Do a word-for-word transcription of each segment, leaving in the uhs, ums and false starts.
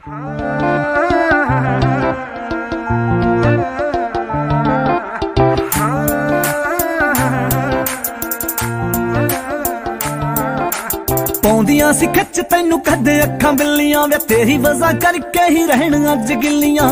पौंदियां सी खच तैनू कदे अखां बिल्लियां वे तेरी वजह करके ही रहन अज गिल्लियां।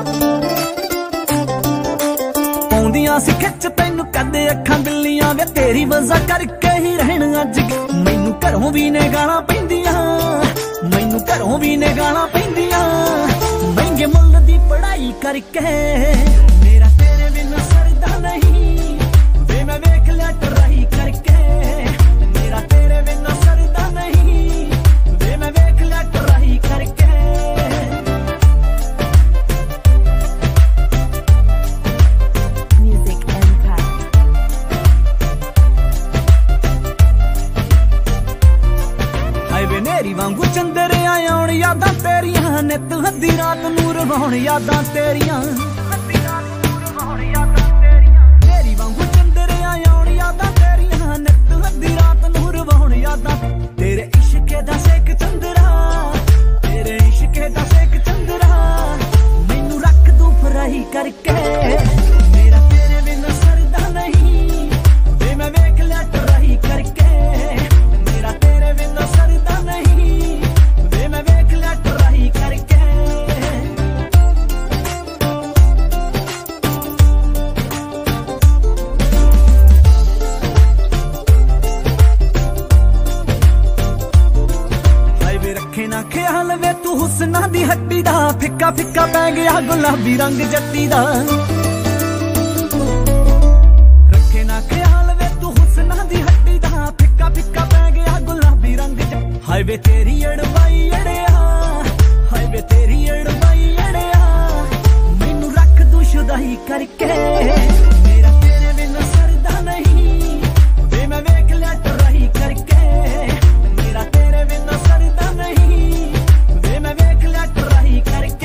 पौंदियां सी खच तैनू कदे अखां बिल्लियां वे तेरी वजह करके ही रहन अज। मैनू घरों भी ने गालां पैंदियां, मैनू घरों भी ने गालां पैंदियां, महंगे मुल्ल दी पढ़ाई करके। मेरा तेरे बिना सरदा नहीं वे मैं वेख लिया ट्राई करके। मेरा तेरे बिना सरदा नहीं वे मैं वेख लिया ट्राई करके। Music Empire। हाय वे नेरी वांगू चंदरे आउण यादां तेरियां, नित हद्दी रात नूर रवाउण यादां तेरियां। नेरी वांगू चंदरे आउण यादां तेरियां, नित हद्दी रात नूर रवाउण यादां। तेरे इश्के दा सेक चंदरा, तेरे इश्के दा सेक चंदरा, मैनू रख तू फराई करके। मेरा तेरे बिना सरदा नहीं वे मैं वेख लिया ट्राई करके। मेरा तेरे बिना सरदा नहीं वे मैं वेख लिया ट्राई करके। हाय वे रखे ना ख्याल वे तू हुस्ना दी हड्डी दा, फिक्का फिक्का पै गया गुलाबी रंग जट्टी दा। रखे ना ख्याल वे तू हुस्ना दी हड्डी दा, फिक्का फिक्का पै गया गुलाबी रंग जट्टी। हाय वे तेरी अड़वाई अड़िया, हाय वे तेरी अड़वाई अड़िया, मैनू रख तू शुदाई करके। मेरा तेरे बिना सरदा नहीं वे मैं वेख लिया ट्राई करके। मेरा तेरे बिना सरदा नहीं वे मैं वेख लिया ट्राई करके।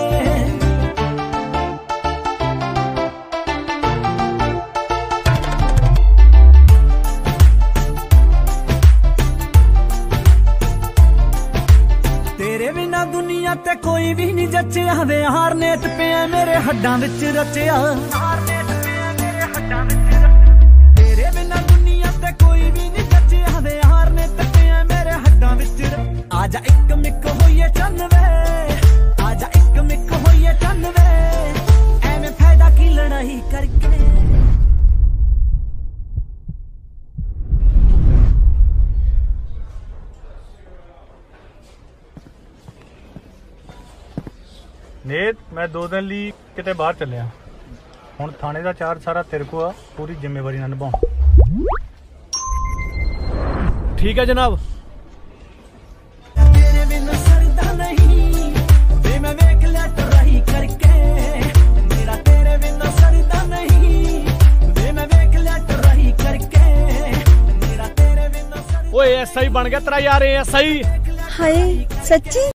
तेरे बिना दुनिया ते कोई भी नहीं जचिया वे, हार नेत पिया मेरे हड्डां विच रचिया। तेरे बिना दुनिया ते कोई भी नहीं जचिया वे, हार नेत पिया मेरे हड्डां विच। आजा इक मिक होइए चन्न वे, आजा इक मिक होइए चन्न वे, एवें फायदा की लड़ाई करके। नेत मैं दो दिन ਲਈ ਕਿਤੇ ਬਾਹਰ ਚੱਲਿਆ, ਹੁਣ ਥਾਣੇ ਦਾ ਚਾਰਜ ਸਾਰਾ ਤੇਰੇ ਕੋ ਆ, ਪੂਰੀ ਜ਼ਿੰਮੇਵਾਰੀ ਨਾਲ ਨਿਭਾਉਂ। ठीक है जनाब। तेरे बिना सरदा नहीं वे मैं वेख लिया ट्राई करके। मेरा तेरे बिना सरदा नहीं वे मैं वेख लिया ट्राई करके। मेरा तेरे बिना सरदा। ओए एस आई बन गया तेरा यार, एस आई। हाय सच्ची।